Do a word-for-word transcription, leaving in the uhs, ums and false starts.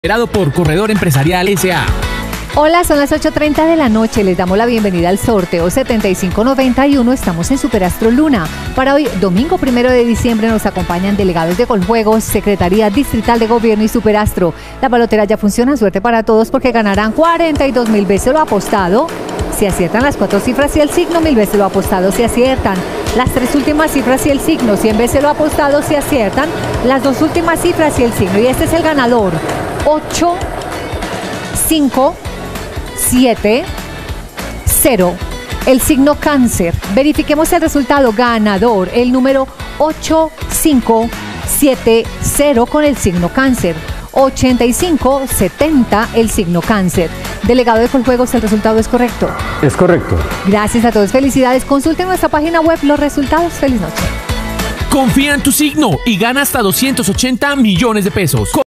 Operado por Corredor Empresarial S A Hola, son las ocho treinta de la noche. Les damos la bienvenida al sorteo setenta y cinco noventa y uno. Estamos en Superastro Luna. Para hoy, domingo primero de diciembre, nos acompañan delegados de Coljuegos, Secretaría Distrital de Gobierno y Superastro. La balotera ya funciona. Suerte para todos porque ganarán cuarenta y dos mil veces lo apostado si aciertan las cuatro cifras y el signo, mil veces lo apostado si aciertan las tres últimas cifras y el signo, cien veces lo apostado si aciertan las dos últimas cifras y el signo. Y este es el ganador: ocho, cinco, siete, cero. El signo Cáncer. Verifiquemos el resultado. Ganador, el número ocho cinco siete cero con el signo Cáncer. ochenta y cinco setenta el signo Cáncer. Delegado de Coljuegos, ¿el resultado es correcto? Es correcto. Gracias a todos, felicidades. Consulten nuestra página web los resultados. Feliz noche. Confía en tu signo y gana hasta doscientos ochenta millones de pesos.